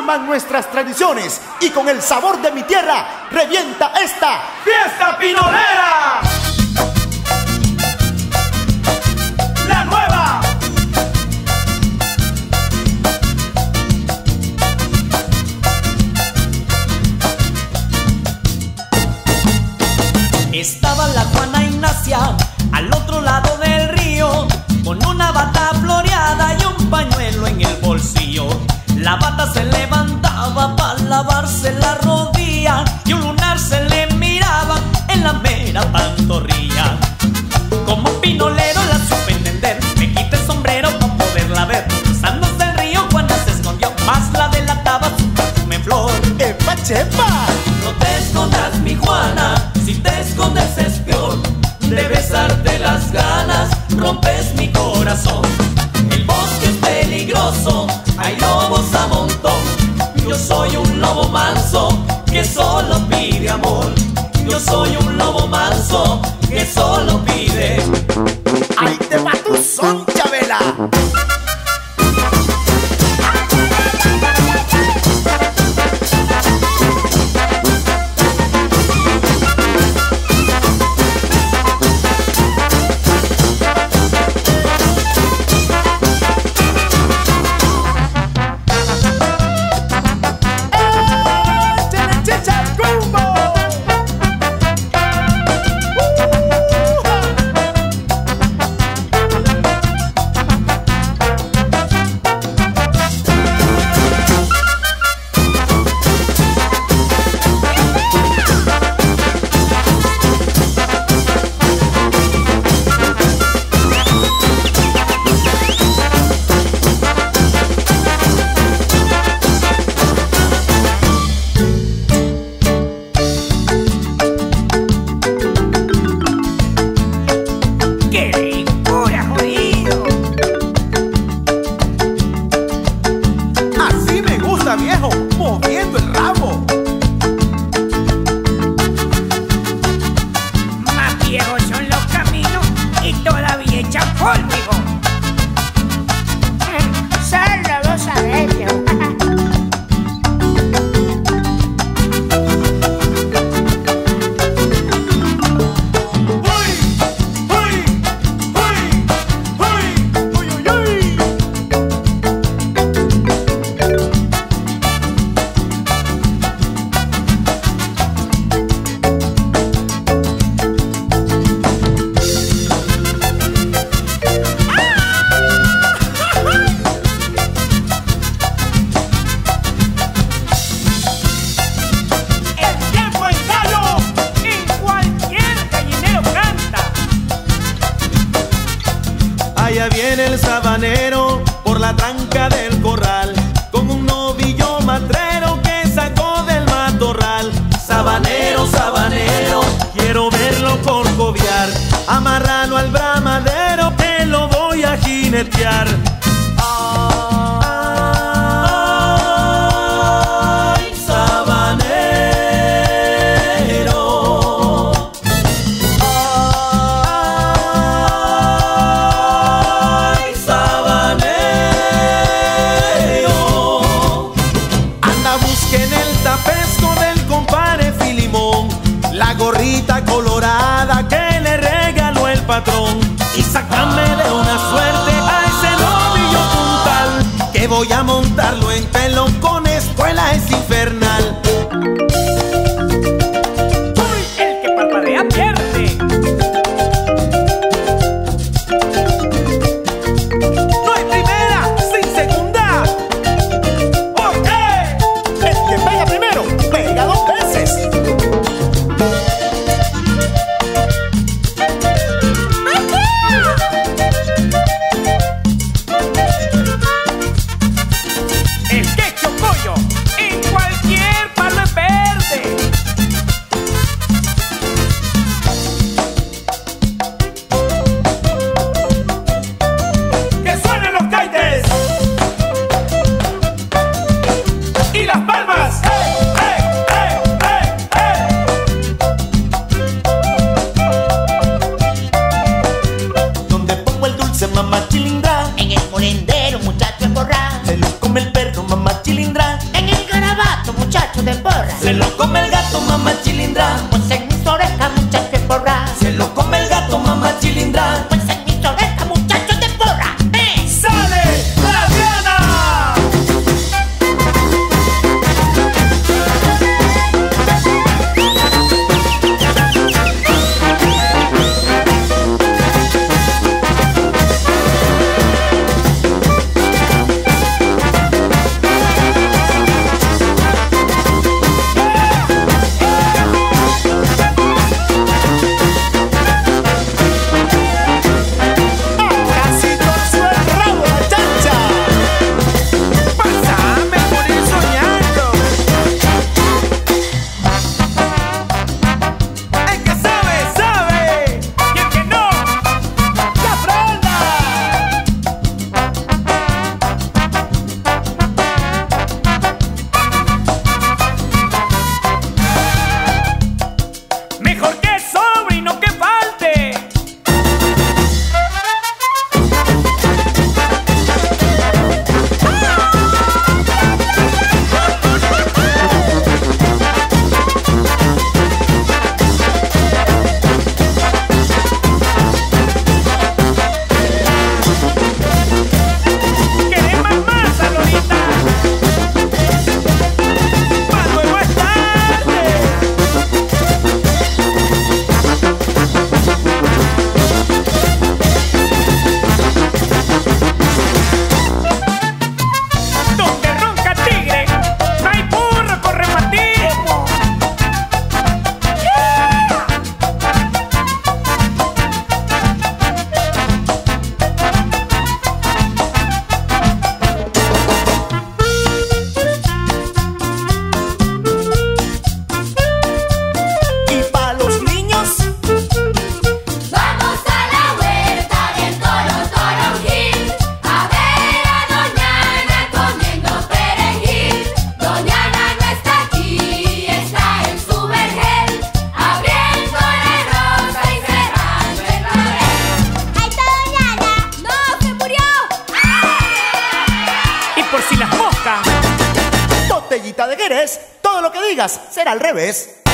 aman nuestras tradiciones y con el sabor de mi tierra revienta esta fiesta pinolera. La nueva. Estaba la Juana Ignacia al otro lado del río, con una bata floreada y un pañuelo en el bolsillo. La bata se levantaba para lavarse la rodilla y un lunar se le miraba en la mera pantorrilla. Como pinolero la supe entender, me quité el sombrero para poderla ver. Cruzándose el río, Juana se escondió, más la delataba su perfume en flor. ¡Epa, chepa! No te escondas, mi Juana, si te escondes es peor. De besarte las ganas, rompes mi corazón. El bosque es peligroso, hay lobos a montón. Yo soy un lobo manso que solo pide amor. Yo soy un lobo manso que solo pide. ¡Ahí te va tu son, Chabela! Viejo, moviendo el rabo. Más viejos son los caminos y todavía echan polvo. Solo lo sabes, viejo. Allá viene el sabanero por la tranca del corral, con un novillo matrero que sacó del matorral. Sabanero, sabanero, quiero verlo corcoviar, amárralo al bramadero que lo voy a jinetear. Ay, sabanero. Ay, sabanero. Anda, busquen el tapesco del compadre Filimón, la gorrita colorada que le regaló el patrón, y sácame de una suerte a ese novio porra. Se lo come el gato, mamá Chilindrán. Pues en mis orejas, muchacho de porra. Se lo come el gato, mamá Chilindrán. Pues en mis orejas, muchachos de porra. ¡Sale la Diana! Botellita de Jerez, todo lo que digas será al revés.